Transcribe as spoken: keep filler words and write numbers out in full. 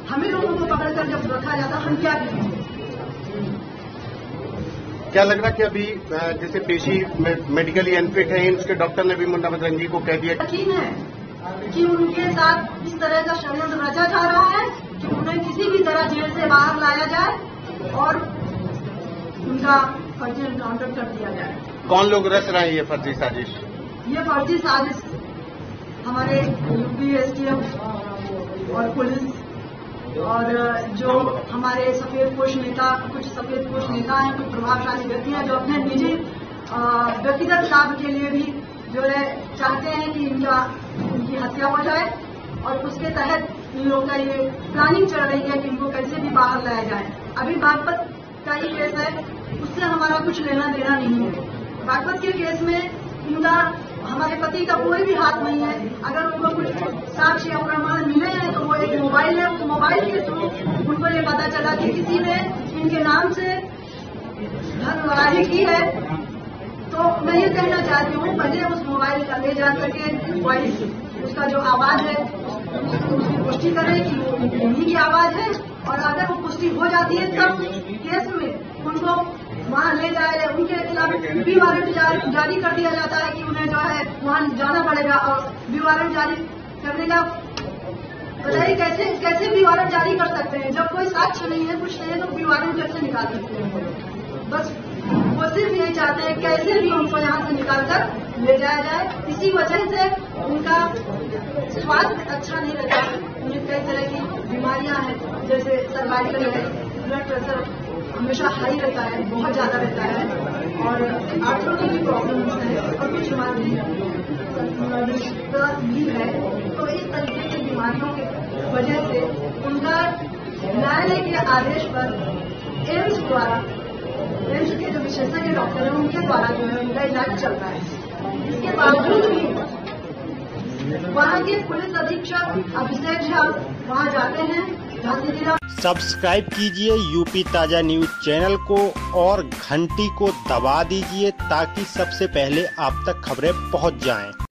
हमें लोगों को पकड़कर जब रखा जाता हम क्या करेंगे? क्या लग रहा कि अभी जैसे पेशी मेडिकली अनफिट है, उसके डॉक्टर ने भी मुन्ना बजरंगी को कह दिया यकीन है कि उनके साथ इस तरह का षड्यंत्र रचा जा रहा है कि उन्हें किसी भी तरह जेल से बाहर लाया जाए और उनका फर्जी एनकाउंटर कर दिया जाए। कौन लोग रच रहे हैं ये फर्जी साजिश? ये फर्जी साजिश हमारे यूपी एसटीएफ और पुलिस और जो हमारे सफेद पोश नेता, कुछ सफेद पोश नेता हैं, कुछ प्रभावशाली व्यक्ति हैं जो अपने निजी व्यक्तिगत लाभ के लिए भी जो है चाहते हैं कि इनका इनकी हत्या हो जाए और उसके तहत इन लोगों का ये प्लानिंग चल रही है कि इनको कैसे भी बाहर लाया जाए। अभी बागपत का ही केस है, उससे हमारा कुछ लेना देना नहीं है। बागपत के केस में इनका हमारे पति का कोई भी हाथ नहीं है। अगर उनको कुछ साक्ष्य या प्रमाण मिले हैं तो वो एक मोबाइल है, उस मोबाइल के थ्रू उनको ये पता चला कि किसी ने इनके नाम से धनराशि की है। तो मैं ये कहना चाहती हूँ पहले उस मोबाइल का ले जा करके वॉइस उसका जो आवाज है उसकी पुष्टि करें कि वो उन्हीं की आवाज है, और अगर वो पुष्टि हो जाती है तब केस में उनको वहाँ ले जाए, उनके खिलाफ बी वारंट जारी कर दिया जाता है कि उन्हें जो है वहाँ जाना पड़ेगा। और बी वारंट जारी करने का बताइए कैसे कैसे बी वारंट जारी कर सकते हैं जब कोई साक्ष्य नहीं है, कुछ नहीं है, तो बी वारंट कैसे निकाल सकते हैं? बस वो सिर्फ यही चाहते हैं कैसे भी उनको यहाँ से निकाल कर ले जाया जाए। इसी वजह से उनका स्वास्थ्य अच्छा नहीं रहता, उन्हें कई तरह की बीमारियां हैं, जैसे सर्वाइकल है, ब्लड प्रेशर हमेशा हाई रहता है, बहुत ज्यादा रहता है, और आंखों की भी प्रॉब्लम्स है और कुछ बीमारी भी है। तो इस तरीके की बीमारियों की वजह से उनका न्यायालय के आदेश पर एम्स द्वारा, एम्स के जो विशेषज्ञ डॉक्टर हैं उनके द्वारा जो है उनका इलाज चल रहा है। इसके बावजूद भी वहाँ के पुलिस अधीक्षक अभिषेक झा वहाँ जाते हैं, झांसी जिला। सब्सक्राइब कीजिए यूपी ताजा न्यूज चैनल को और घंटी को दबा दीजिए ताकि सबसे पहले आप तक खबरें पहुंच जाएं।